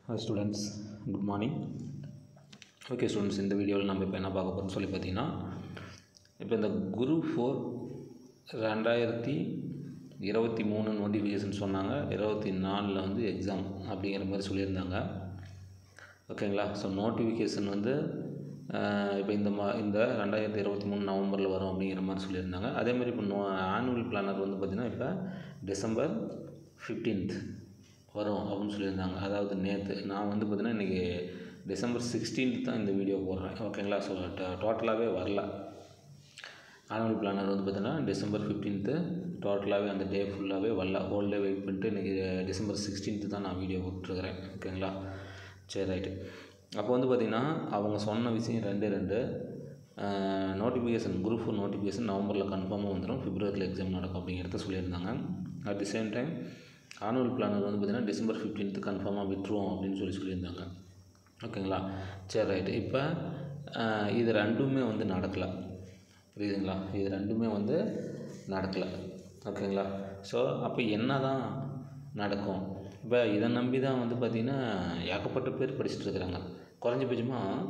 Hi students, good morning. Okay students, இந்த வீடியோவில் நம்ம இப்போ என்ன பார்க்க போகிறோம்னு சொல்லி பார்த்தீங்கன்னா, இப்போ இந்த குரூப் 4 2023 நோட்டிஃபிகேஷன் சொன்னாங்க, 24 வந்து எக்ஸாம் அப்படிங்கிற மாதிரி சொல்லியிருந்தாங்க. ஓகேங்களா? ஸோ நோட்டிஃபிகேஷன் வந்து இப்போ இந்த 2023 நவம்பரில் வரும் அப்படிங்கிற மாதிரி சொல்லியிருந்தாங்க. அதேமாதிரி இப்போ ஆனுவல் பிளானர் வந்து பார்த்திங்கன்னா இப்போ December 15th வரும் அப்படின்னு சொல்லியிருந்தாங்க. அதாவது நேற்று நான் வந்து பார்த்திங்கன்னா இன்றைக்கி December 16th தான் இந்த வீடியோ போடுறேன். ஓகேங்களா? ஸோ டோட்டலாகவே வரல. ஆனுவல் பிளானர் வந்து பார்த்திங்கன்னா December 15th டோட்டலாகவே அந்த டே ஃபுல்லாகவே வரல. ஹோல் டே வெயிட் பண்ணிட்டு இன்றைக்கி December 16th தான் நான் வீடியோ போட்டுருக்கிறேன். ஓகேங்களா? சரி, ரைட்டு. அப்போ வந்து பார்த்திங்கன்னா அவங்க சொன்ன விஷயம் ரெண்டு நோட்டிஃபிகேஷன் குரூப் 4 நோட்டிஃபிகேஷன் நவம்பரில் கன்ஃபார்மாக வந்துடும், பிப்ரவரியில் எக்ஸாம் நடக்கும் அப்படிங்கிறத சொல்லியிருந்தாங்க. At the same time annual planner வந்து பார்த்திங்கன்னா December 15th கன்ஃபார்மாக விட்டுருவோம் அப்படின்னு சொல்லியிருந்தாங்க. ஓகேங்களா? சரி, ரைட்டு. இப்போ இது ரெண்டுமே வந்து நடக்கலை. புரியுதுங்களா? இது ரெண்டுமே வந்து நடக்கலை. ஓகேங்களா? ஸோ அப்போ என்ன தான் நடக்கும்? இப்போ இதை நம்பி தான் வந்து பார்த்திங்கன்னா ஏகப்பட்ட பேர் படிச்சுட்ருக்குறாங்க. குறைஞ்சபட்சமாக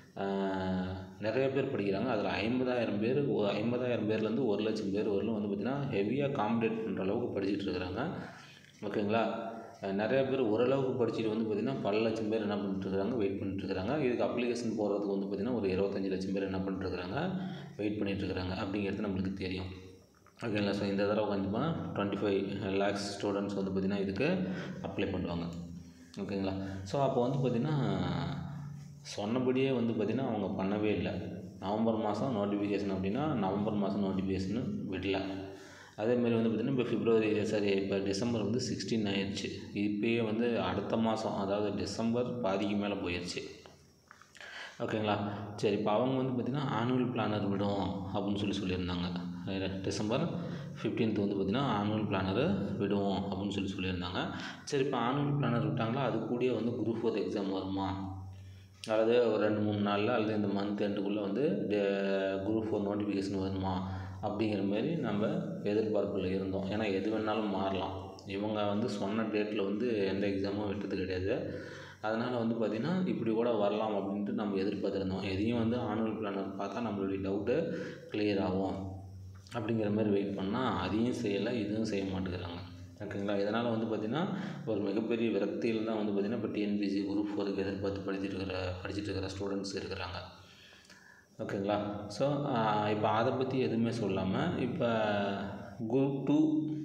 நிறைய பேர் படிக்கிறாங்க. அதில் 50,000 பேர் 50,000 பேர்லேருந்து 1,00,000 பேர் வரலும் வந்து பார்த்திங்கன்னா ஹெவியாக காம்படேட் பண்ணுற அளவுக்கு படிச்சுட்ருக்குறாங்க. ஓகேங்களா? நிறைய பேர் ஓரளவுக்கு படிச்சுட்டு வந்து பார்த்திங்கன்னா பல லட்சம் பேர் என்ன பண்ணிட்டுருக்குறாங்க, வெயிட் பண்ணிட்டுருக்குறாங்க. இதுக்கு அப்ளிகேஷன் போடுறதுக்கு வந்து பார்த்திங்கன்னா ஒரு 25 லட்சம் பேர் என்ன பண்ணிட்டுருக்குறாங்க, வெயிட் பண்ணிகிட்ருக்குறாங்க அப்படிங்கிறது நம்மளுக்கு தெரியும். ஓகேங்களா? ஸோ இந்த தடவை கண்டிப்பாக 25 lakhs ஸ்டூடெண்ட்ஸ் வந்து பார்த்திங்கன்னா இதுக்கு அப்ளை பண்ணுவாங்க. ஓகேங்களா? ஸோ அப்போ வந்து பார்த்திங்கன்னா சொன்னபடியே வந்து பார்த்திங்கன்னா அவங்க பண்ணவே இல்லை. நவம்பர் மாதம் நோட்டிஃபிகேஷன் அப்படின்னா நவம்பர் மாதம் நோட்டிஃபிகேஷன் விடல. அதேமாதிரி வந்து பார்த்திங்கன்னா இப்போ டிசம்பர் வந்து 16 ஆயிடுச்சு. இப்போயே வந்து அடுத்த மாதம் அதாவது டிசம்பர் பாதிக்கு மேலே போயிடுச்சு. ஓகேங்களா? சரி, இப்போ அவங்க வந்து பார்த்திங்கன்னா ஆனுவல் பிளானர் விடும் அப்படின்னு சொல்லியிருந்தாங்க. December 15th வந்து பார்த்திங்கன்னா ஆனுவல் பிளானரு விடுவோம் அப்படின்னு சொல்லியிருந்தாங்க. சரி, இப்போ ஆனுவல் பிளானர் விட்டாங்களா, அது கூடயே வந்து குரூப் 4 எக்ஸாம் வருமா, அதாவது ஒரு 2-3 நாளில் அல்லது இந்த மந்த் எண்டுக்குள்ளே வந்து குரூப் 4 நோட்டிஃபிகேஷன் வருமா அப்படிங்கிற மாதிரி நம்ம எதிர்பார்ப்பில் இருந்தோம். ஏன்னா எது வேணாலும் மாறலாம். இவங்க வந்து சொன்ன டேட்டில் வந்து எந்த எக்ஸாமும் விட்டது கிடையாது. அதனால் வந்து பார்த்திங்கன்னா இப்படி கூட வரலாம் அப்படின்ட்டு நம்ம எதிர்பார்த்துருந்தோம். எதையும் வந்து ஆனுவல் பிளானர் பார்த்தா நம்மளுடைய டவுட்டு கிளியர் ஆகும் அப்படிங்கிற மாதிரி வெயிட் பண்ணால் அதையும் செய்யலை, இதுவும் செய்ய மாட்டேங்கிறாங்க. ஓகேங்களா? இதனால் வந்து பார்த்திங்கன்னா ஒரு மிகப்பெரிய விரக்தியில் தான் வந்து பார்த்திங்கன்னா இப்போ டிஎன்பிஎஸ்சி குரூப் 4க்கு எதிர்பார்த்து படிச்சுட்டு இருக்கிற ஸ்டூடெண்ட்ஸ் இருக்கிறாங்க. ஓகேங்களா? ஸோ இப்போ அதை பற்றி எதுவுமே சொல்லாமல் இப்போ குரூப் 2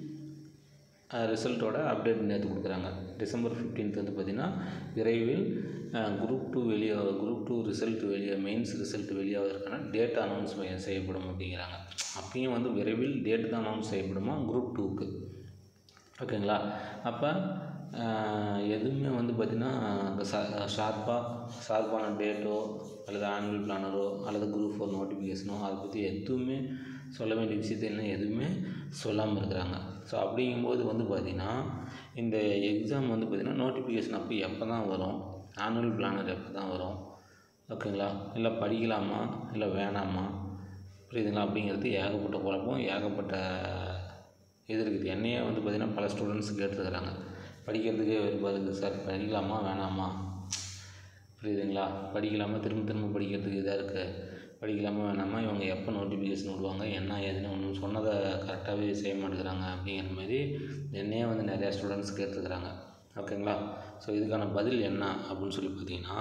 ரிசல்ட்டோட அப்டேட் நேற்று கொடுக்குறாங்க. December 15th வந்து பார்த்திங்கன்னா விரைவில் குரூப் 2 ரிசல்ட் மெயின்ஸ் ரிசல்ட் வெளியாகிறதுக்கான டேட் அனௌன்ஸ் செய்யப்படும் அப்படிங்கிறாங்க. அப்பயும் வந்து விரைவில் டேட் தான் அனௌன்ஸ் செய்யப்படுமா குரூப் 2க்கு. ஓகேங்களா? அப்போ எதுவுமே வந்து பார்த்திங்கன்னா ஷார்ப்பான டேட்டோ அல்லது ஆனுவல் பிளானரோ அல்லது குரூப் 4 நோட்டிஃபிகேஷனோ அதை பற்றி எதுவுமே சொல்ல வேண்டிய விஷயத்தை எதுவுமே சொல்லாமல் இருக்கிறாங்க. ஸோ அப்படிங்கும்போது வந்து பார்த்திங்கன்னா இந்த எக்ஸாம் வந்து பார்த்திங்கன்னா நோட்டிஃபிகேஷன் அப்போ எப்போ தான் வரும், ஆனுவல் பிளானர் எப்போ தான் வரும், ஓகேங்களா, இல்லை படிக்கலாமா இல்லை வேணாமா, புரியுதுங்களா, அப்படிங்கிறது ஏகப்பட்ட குழப்பம், ஏகப்பட்ட இது இருக்குது. என்னையே வந்து பார்த்திங்கன்னா பல ஸ்டூடெண்ட்ஸ் கேட்டுருக்குறாங்க, படிக்கிறதுக்கே வெறுப்பாக இருக்குது சார், படிக்கலாமா வேணாமா, புரியுதுங்களா, படிக்கலாமா திரும்ப படிக்கிறதுக்கு இதாக இருக்குது, படிக்கலாமா வேணாமா, இவங்க எப்போ நோட்டிஃபிகேஷன் விடுவாங்க என்ன ஏதுன்னு ஒன்றும் சொன்னதை கரெக்டாகவே செய்ய மாட்டேங்கிறாங்க அப்படிங்கிற மாதிரி என்னையே வந்து நிறையா ஸ்டூடெண்ட்ஸ் கேட்டுருக்குறாங்க. ஓகேங்களா? ஸோ இதுக்கான பதில் என்ன அப்படின்னு சொல்லி பார்த்தீங்கன்னா,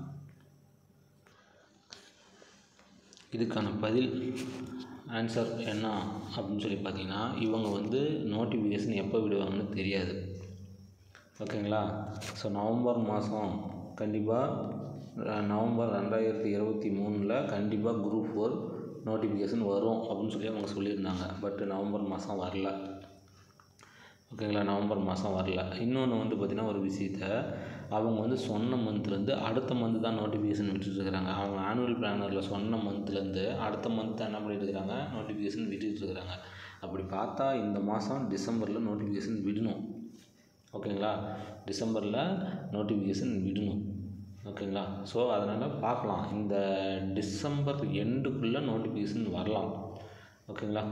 இதுக்கான பதில் ஆன்சர் என்ன அப்படின்னு சொல்லி பார்த்தீங்கன்னா, இவங்க வந்து நோட்டிஃபிகேஷன் எப்போ விடுவாங்கன்னு தெரியாது. ஓகேங்களா? ஸோ நவம்பர் மாதம் கண்டிப்பாக நவம்பர் 2023 கண்டிப்பாக குரூப் 4 நோட்டிஃபிகேஷன் வரும் அப்படின்னு சொல்லி அவங்க சொல்லியிருந்தாங்க. பட் நவம்பர் மாதம் வரல. ஓகேங்களா? நவம்பர் மாதம் வரல. இன்னொன்று வந்து பார்த்திங்கன்னா ஒரு விஷயத்தை அவங்க வந்து சொன்ன மந்த்லேருந்து அடுத்த மந்த்து தான் நோட்டிஃபிகேஷன் விட்டுட்டுருக்குறாங்க. அவங்க ஆனுவல் பிளானரில் சொன்ன மந்த்லேருந்து அடுத்த மந்த் தான் என்ன பண்ணிட்டு இருக்கிறாங்க, நோட்டிஃபிகேஷன் விட்டுட்டுருக்குறாங்க. அப்படி பார்த்தா இந்த மாதம் டிசம்பரில் நோட்டிஃபிகேஷன் விடணும். ஓகேங்களா? டிசம்பரில் நோட்டிஃபிகேஷன் விடணும். ஓகேங்களா? ஸோ அதனால் பார்க்கலாம், இந்த டிசம்பர் எண்டுக்குள்ளே நோட்டிஃபிகேஷன் வரலாம். ஓகேங்களா?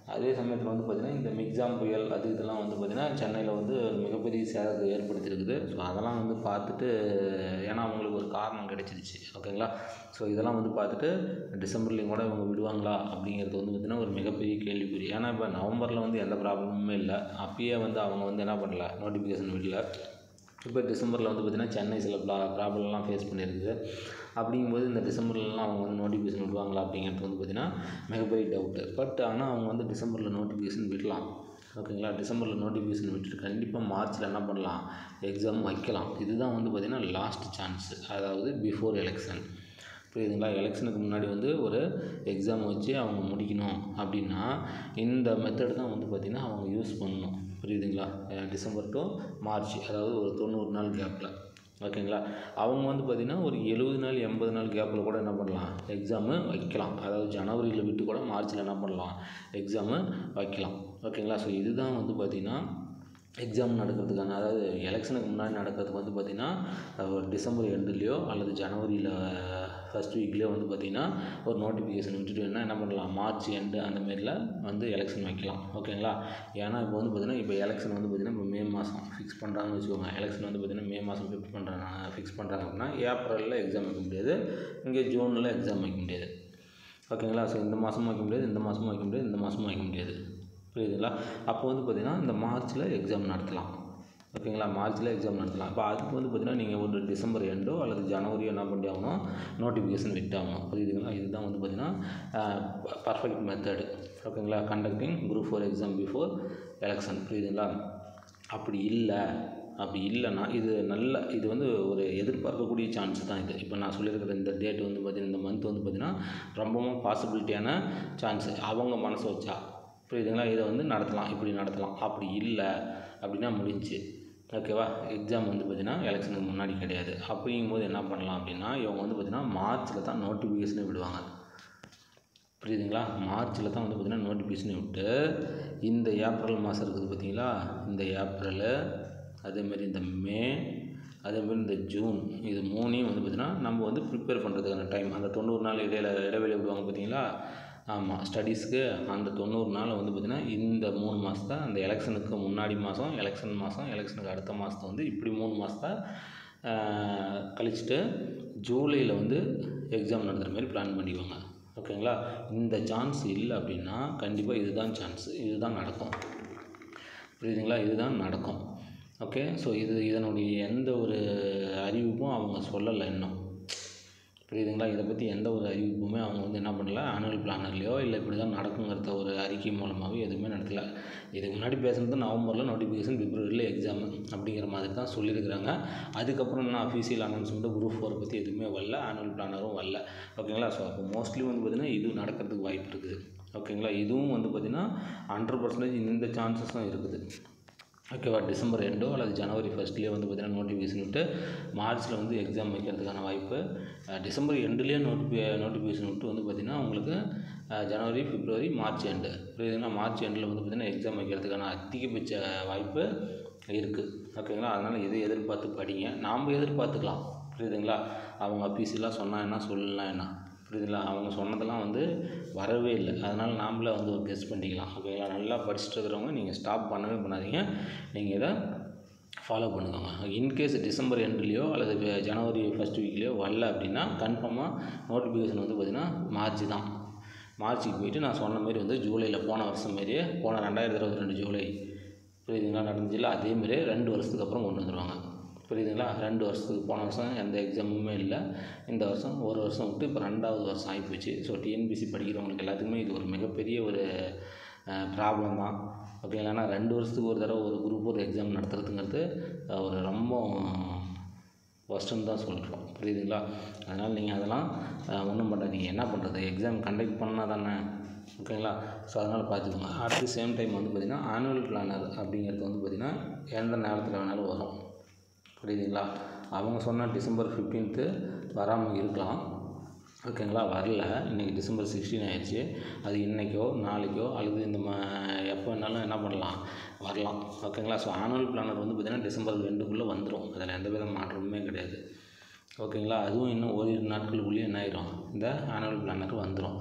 அதே சமயத்தில் வந்து பார்த்திங்கன்னா இந்த மிக்ஜாம் புயல் அது இதெல்லாம் வந்து பார்த்திங்கன்னா சென்னையில் வந்து மிகப்பெரிய சேதத்தை ஏற்படுத்தியிருக்குது. ஸோ அதெல்லாம் வந்து பார்த்துட்டு, ஏன்னா அவங்களுக்கு ஒரு காரணம் கிடைச்சிருச்சு. ஓகேங்களா. ஸோ இதெல்லாம் வந்து பார்த்துட்டு டிசம்பர்லேயும் கூட இவங்க விடுவாங்களா அப்படிங்கிறது வந்து பார்த்திங்கன்னா ஒரு மிகப்பெரிய கேள்விக்குறி. ஏன்னா இப்போ நவம்பரில் வந்து எந்த ப்ராப்ளமுமே இல்லை, அப்பயே வந்து அவங்க வந்து என்ன பண்ணல, நோட்டிஃபிகேஷன் விடல. இப்போ டிசம்பரில் வந்து பார்த்திங்கன்னா சென்னை சில ப்ராப்ளம்லாம் ஃபேஸ் பண்ணியிருக்குது. அப்படிங்கும்போது இந்த டிசம்பர்லலாம் அவங்க வந்து நோட்டிஃபிகேஷன் விடுவாங்களா அப்படிங்கிறது வந்து பார்த்திங்கன்னா மிகப்பெரிய டவுட்டு. பட் ஆனால் அவங்க வந்து டிசம்பரில் நோட்டிஃபிகேஷன் விடலாம். ஓகேங்களா. டிசம்பரில் நோட்டிஃபிகேஷன் விட்டுட்டு கண்டிப்பாக மார்ச்சில் என்ன பண்ணலாம், எக்ஸாம் வைக்கலாம். இதுதான் வந்து பார்த்திங்கன்னா லாஸ்ட் சான்ஸு, அதாவது பிஃபோர் எலெக்ஷன். புரியுதுங்களா. எலெக்ஷனுக்கு முன்னாடி வந்து ஒரு எக்ஸாம் வச்சு அவங்க முடிக்கணும் அப்படின்னா இந்த மெத்தட் தான் வந்து பார்த்திங்கன்னா அவங்க யூஸ் பண்ணணும். புரியுதுங்களா. டிசம்பர் டு மார்ச், அதாவது ஒரு 90 நாள் கேப்பில். ஓகேங்களா. அவங்க வந்து பார்த்திங்கன்னா ஒரு 70 நாள் 80 நாள் கேப்பில் கூட என்ன பண்ணலாம், எக்ஸாமு வைக்கலாம். அதாவது ஜனவரியில் விட்டு கூட மார்ச்சில் என்ன பண்ணலாம், எக்ஸாமு வைக்கலாம். ஓகேங்களா. ஸோ இதுதான் வந்து பார்த்திங்கன்னா எக்ஸாம் நடக்கிறதுக்கான, அதாவது எலெக்ஷனுக்கு முன்னாடி நடக்கிறதுக்கு வந்து பார்த்திங்கன்னா ஒரு டிசம்பர் எண்டுலேயோ அல்லது ஜனவரியில் ஃபஸ்ட் வீக்லேயோ வந்து பார்த்திங்கன்னா ஒரு நோட்டிஃபிகேஷன் விட்டுட்டு என்ன பண்ணலாம், மார்ச் எண்டு அந்த மாரியில் வந்து எலெக்ஷன் வைக்கலாம். ஓகேங்களா. ஏன்னா இப்போ வந்து பார்த்திங்கன்னா இப்போ எலெக்ஷன் வந்து பார்த்திங்கன்னா இப்போ மே மாதம் ஃபிக்ஸ் பண்ணுறாங்கன்னு வச்சுக்கோங்க. எலெக்ஷன் வந்து பார்த்திங்கன்னா மே மாதம் ஃபிக்ஸ் பண்ணுறாங்க அப்படின்னா ஏப்ரலில் எக்ஸாம் வைக்க முடியாது, இங்கே ஜூனில் எக்ஸாம் வைக்க முடியாது. ஓகேங்களா. ஸோ இந்த மாதமும் வைக்க முடியாது, இந்த மாதமும் வைக்க முடியாது, இந்த மாதமும் வைக்க முடியாது. புரியுதுங்களா. அப்போ வந்து பார்த்திங்கன்னா இந்த மார்ச்சில் எக்ஸாம் நடத்தலாம். ஓகேங்களா. மார்ச்சில் எக்ஸாம் நடத்தலாம். இப்போ அதுக்கு வந்து பார்த்திங்கன்னா நீங்கள் ஒரு டிசம்பர் எண்டோ அல்லது ஜனவரியோ என்ன பண்ணி ஆகணும், நோட்டிஃபிகேஷன் விட்டாகணும். புரியுதுங்களா. இதுதான் வந்து பார்த்திங்கன்னா பர்ஃபெக்ட் மெத்தடு. ஓகேங்களா. Conducting group 4 exam before election. புரியுதுங்களா. அப்படி இல்லைன்னா இது வந்து ஒரு எதிர்பார்க்கக்கூடிய சான்ஸ் தான் இது. இப்போ நான் சொல்லியிருக்கிற இந்த டேட் வந்து பார்த்திங்கன்னா, இந்த மந்த் வந்து பார்த்திங்கன்னா ரொம்பவும் பாசிபிலிட்டியான சான்ஸு. அவங்க மனசு வச்சா, புரியுதுங்களா, இதை வந்து நடத்தலாம், இப்படி நடத்தலாம். அப்படி இல்லை அப்படின்னா முடிஞ்சு. ஓகேவா. எக்ஸாம் வந்து பார்த்திங்கன்னா எலெக்ஷனுக்கு முன்னாடி கிடையாது. அப்படிங்கும்போது என்ன பண்ணலாம் அப்படின்னா இவங்க வந்து பார்த்திங்கன்னா மார்ச்சில் தான் நோட்டிஃபிகேஷனை விடுவாங்க. புரியுதுங்களா. மார்ச்சில் தான் வந்து பார்த்திங்கன்னா நோட்டிஃபிகேஷனை விட்டு இந்த ஏப்ரல் மாதம் இருக்குது பார்த்திங்களா, இந்த ஏப்ரலு, அதேமாதிரி இந்த மே, அதேமாதிரி இந்த ஜூன், இது மூணையும் வந்து பார்த்திங்கன்னா நம்ம வந்து ப்ரிப்பேர் பண்ணுறதுக்கான டைம். அந்த 90 நாள் இடைவெளி விடுவாங்க பார்த்தீங்களா. ஆமாம், ஸ்டடீஸ்க்கு அந்த 90 நாள் வந்து பார்த்திங்கன்னா இந்த 3 மாதத்தை, அந்த எலெக்ஷனுக்கு முன்னாடி மாதம், எலெக்ஷனுக்கு அடுத்த மாதத்தை வந்து இப்படி 3 மாதத்தை கழிச்சிட்டு ஜூலையில் வந்து எக்ஸாம் நடத்துகிற மாதிரி பிளான் பண்ணிக்குவாங்க. ஓகேங்களா. இந்த சான்ஸ் இல்லை அப்படின்னா கண்டிப்பாக இதுதான் சான்ஸ், இதுதான் நடக்கும். புரியுதுங்களா. இதுதான் நடக்கும். ஓகே. ஸோ இதனுடைய எந்த ஒரு அறிவிப்பும் அவங்க சொல்லலை இன்னும். புரியுதுங்களா. இதை பற்றி எந்த ஒரு அறிவிப்புமே அவங்க வந்து என்ன பண்ணல, ஆனுவல் பிளானர்லையோ இல்லை இப்படி தான் நடக்குங்கிறத ஒரு அறிக்கை மூலமாகவே எதுவுமே நடத்தலை. இதுக்கு முன்னாடி பேசுகிறது நவம்பரில் நோட்டிஃபிகேஷன், பிப்ரவரியில் எக்ஸாமு அப்படிங்கிற மாதிரி தான் சொல்லியிருக்கிறாங்க. அதுக்கப்புறம் என்ன அஃபீஷியல் அனௌன்ஸ்மெண்ட்டு குரூப் 4 பற்றி எதுவுமே வரல, ஆனுவல் பிளானரும் வரல. ஓகேங்களா. ஸோ அப்போ மோஸ்ட்லி வந்து பார்த்திங்கன்னா இது நடக்கிறதுக்கு வாய்ப்பு இருக்குது. ஓகேங்களா. இதுவும் வந்து பார்த்திங்கன்னா 100% இந்த சான்சஸும் இருக்குது. ஓகேவா. டிசம்பர் எண்டோ அல்லது ஜனவரி ஃபஸ்ட்லேயே வந்து பார்த்திங்கன்னா நோட்டிஃபிகேஷன் விட்டு மார்ச்சில் வந்து எக்ஸாம் வைக்கிறதுக்கான வாய்ப்பு. டிசம்பர் எண்டுலேயே நோட்டிஃபிகேஷன் விட்டு வந்து பார்த்திங்கன்னா உங்களுக்கு ஜனவரி, பிப்ரவரி, மார்ச் எண்டு, புரியுதுங்களா. மார்ச் எண்டில் வந்து பார்த்திங்கன்னா எக்ஸாம் வைக்கிறதுக்கான அதிகபட்ச வாய்ப்பு இருக்குது. ஓகேங்களா. அதனால் இதை எதிர்பார்த்து படிங்க, நாம் எதிர்பார்த்துக்கலாம். புரியுதுங்களா. அவங்க அஃபீஷியலாக சொன்னால் என்ன, சொல்லலாம் என்ன, புரியுதுங்களா. அவங்க சொன்னதெல்லாம் வந்து வரவே இல்லை. அதனால் நாமளே வந்து ஒரு கெஸ் பண்ணிக்கலாம். ஓகேங்களா. நல்லா படிச்சுட்டு இருக்கிறவங்க நீங்கள் ஸ்டாப் பண்ணவே பண்ணாதீங்க, நீங்கள் இதை ஃபாலோ பண்ணுங்க. இன்கேஸ் டிசம்பர் எண்டுலேயோ அல்லது ஜனவரி ஃபஸ்ட் வீக்லேயோ வரல அப்படின்னா கன்ஃபார்மாக நோட்டிஃபிகேஷன் வந்து பார்த்திங்கன்னா மார்ச் தான். மார்ச்சுக்கு போயிட்டு நான் சொன்ன மாதிரி வந்து ஜூலையில் போன வருஷம் மாரியே, போன 2022 ஜூலை, புரியுதுங்களா, நடந்துச்சுல அதேமாரியே 2 வருஷத்துக்கு அப்புறம் கொண்டு வந்துடுவாங்க. புரியுதுங்களா. 2 வருஷத்துக்கு, போன வருஷம் எந்த எக்ஸாமுமே இல்லை, இந்த வருஷம் ஒரு வருஷம் விட்டு இப்போ 2வது வருஷம் ஆகிப்போச்சு. ஸோ டிஎன்பிசி படிக்கிறவங்களுக்கு எல்லாத்துக்குமே இது ஒரு மிகப்பெரிய ஒரு ப்ராப்ளம் தான். ஓகேங்களா. ஏன்னா 2 வருஷத்துக்கு ஒரு தடவை ஒரு குரூப் 4 எக்ஸாம் நடத்துறதுங்கிறது ஒரு ரொம்ப ஒஸ்ட்டுன்னு தான் சொல்கிறோம். புரியுதுங்களா. அதனால் நீங்கள் அதெல்லாம் ஒன்றும் பண்ணாதீங்க. என்ன பண்ணுறது, எக்ஸாம் கண்டக்ட் பண்ணால் தானே. ஓகேங்களா. ஸோ அதனால் பார்த்துக்கோங்க. அட் தி சேம் டைம் வந்து பார்த்திங்கன்னா ஆனுவல் பிளானர் அப்படிங்கிறது வந்து பார்த்திங்கன்னா எந்த நேரத்தில் வேணாலும் வரும். புரியுதுங்களா. அவங்க சொன்னால் டிசம்பர் 15th வராமல் இருக்கலாம். ஓகேங்களா. வரல, இன்றைக்கி டிசம்பர் 16 ஆயிடுச்சு. அது இன்றைக்கோ நாளைக்கோ அல்லது இந்த எப்போ வேணாலும் என்ன பண்ணலாம், வரலாம். ஓகேங்களா. ஸோ ஆனுவல் பிளானர் வந்து பார்த்திங்கன்னா டிசம்பர் 2க்குள்ளே வந்துடும், அதில் எந்த வித மாற்றமுமே கிடையாது. ஓகேங்களா. அதுவும் இன்னும் ஓரிரு நாட்களுக்குள்ளேயே என்ன ஆயிரும், இந்த ஆனுவல் பிளானர் வந்துடும்.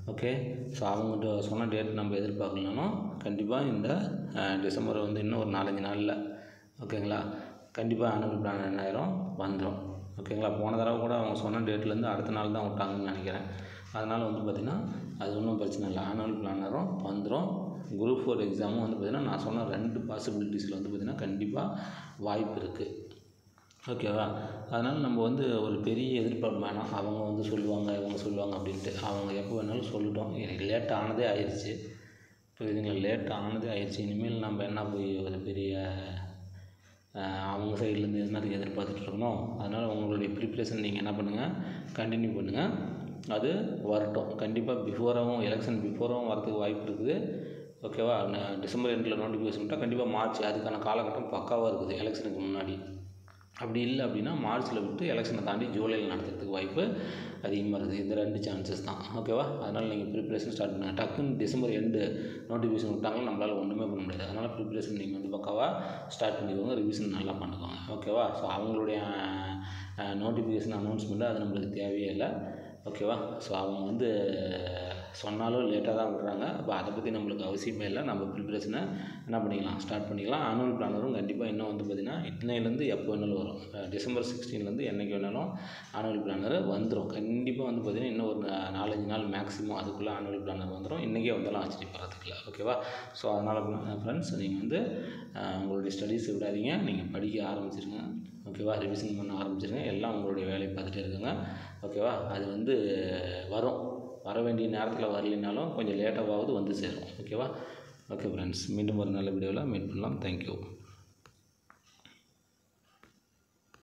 ஓகே. ஸோ அவங்ககிட்ட சொன்ன டேட் நம்ம எதிர்பார்க்கலனாலும் கண்டிப்பாக இந்த டிசம்பர் வந்து இன்னும் ஒரு 4-5 நாளில் ஓகேங்களா, கண்டிப்பாக ஆனுவல் பிளான் என்ன ஆயிரும் வந்துடும். ஓகேங்களா. போன தடவை கூட அவங்க சொன்ன டேட்லேருந்து அடுத்த நாள் தான் விட்டாங்கன்னு நினைக்கிறேன். அதனால் வந்து பார்த்திங்கன்னா அது ஒன்றும் பிரச்சனை இல்லை, ஆனுவல் பிளானரும் வந்துடும். குரூப் 4 எக்ஸாமும் வந்து பார்த்திங்கன்னா நான் சொன்ன 2 பாசிபிலிட்டிஸில் வந்து பார்த்திங்கன்னா கண்டிப்பாக வாய்ப்பு இருக்குது. ஓகேவா. அதனால் நம்ம வந்து ஒரு பெரிய எதிர்பார்ப்பு வேணாம், அவங்க வந்து சொல்லுவாங்க இவங்க சொல்லுவாங்க அப்படின்ட்டு. அவங்க எப்போ வேணாலும் சொல்லட்டும். எனக்கு லேட் ஆனதே ஆயிடுச்சு, புரியுதுங்களா, லேட் ஆனதே ஆயிடுச்சு. இனிமேல் நம்ம என்ன போய் ஒரு பெரிய அவங்க சைட்லேருந்து என்னத்துக்கு எதிர்பார்த்துட்டு இருக்கணும். அதனால் உங்களுடைய ப்ரிப்ரேஷன் நீங்கள் என்ன பண்ணுங்கள், கண்டினியூ பண்ணுங்கள். அது வரட்டும். கண்டிப்பாக பிஃபோராகவும் எலெக்ஷன் பிஃபோராகவும் வரதுக்கு வாய்ப்பு இருக்குது. ஓகேவா. டிசம்பர் எண்டில் நோட்டிஃபிகேஷன் விட்டால் கண்டிப்பாக மார்ச் அதுக்கான காலகட்டம் பக்காவாக இருக்குது எலெக்ஷனுக்கு முன்னாடி. அப்படி இல்லை அப்படின்னா மார்ச்சில் விட்டு எலெக்ஷனை தாண்டி ஜூலையில் நடத்துறதுக்கு வாய்ப்பு அதிகமாக இருக்குது. இந்த 2 சான்சஸ் தான். ஓகேவா. அதனால் நீங்கள் ப்ரிப்ரேஷன் ஸ்டார்ட் பண்ணுங்கள். டக்குன்னு டிசம்பர் எண்டு நோட்டிஃபிகேஷன் விட்டாங்கன்னா நம்மளால் ஒன்றுமே பண்ண முடியாது. அதனால் ப்ரிப்ரேஷன் நீங்கள் வந்து பக்காவாக ஸ்டார்ட் பண்ணிக்கோங்க, ரிவிஷன் நல்லா பண்ணிக்கோங்க. ஓகேவா. ஸோ அவங்களுடைய நோட்டிஃபிகேஷன் அனௌன்ஸ்மெண்ட்டு அது நம்மளுக்கு தேவையே இல்லை. ஓகேவா. ஸோ அவங்க வந்து சொன்னாலும் லேட்டாக தான் விடுறாங்க. அப்போ அதை பற்றி நம்மளுக்கு அவசியமே இல்லை. நம்ம ப்ரிப்ரேஷனை என்ன பண்ணிக்கலாம், ஸ்டார்ட் பண்ணிக்கலாம். ஆனுவல் பிளானரும் கண்டிப்பாக இன்னும் வந்து பார்த்திங்கன்னா இன்னையிலேருந்து எப்போ வேணாலும் வரும். டிசம்பர் 16 என்றைக்கு வேணாலும் ஆனுவல் பிளானர் வந்துடும். கண்டிப்பாக வந்து பார்த்திங்கன்னா இன்னும் ஒரு 4-5 நாள் மேக்ஸிமம் அதுக்குள்ளே ஆனுவல் பிளானர் வந்துடும். இன்றைக்கே வந்தாலும் ஆச்சரியப்படுறதுக்கு இல்லை. ஓகேவா. ஸோ அதனால் ஃப்ரெண்ட்ஸ் நீங்கள் வந்து உங்களுடைய ஸ்டடீஸ் விடாதீங்க, நீங்கள் படிக்க ஆரம்பிச்சிருங்க. ஓகேவா. ரிவிஷன் பண்ண ஆரம்பிச்சிருங்க. எல்லாம் உங்களுடைய வேலையை பார்த்துட்டே இருக்குங்க. ஓகேவா. அது வந்து வரும், வர வேண்டிய நேரத்தில் வரலைனாலும் கொஞ்சம் லேட்டாவது வந்து சேரும். ஓகேவா. ஓகே ஃப்ரெண்ட்ஸ், மீண்டும் ஒரு நல்ல வீடியோவில் மீட் பண்ணலாம். தேங்க்யூ.